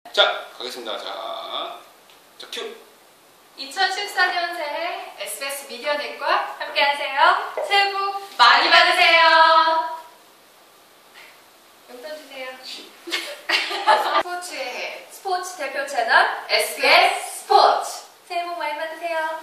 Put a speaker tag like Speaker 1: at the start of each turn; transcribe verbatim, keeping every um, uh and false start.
Speaker 1: 자, 가겠습니다. 자, 자, 큐!
Speaker 2: 이천십사 년생 에스비에스 미디어넷과 함께하세요. 새해 복 많이 받으세요. 용돈 주세요. 스포츠의 해, 스포츠 대표 채널 에스비에스 스포츠. 새해 복 많이 받으세요.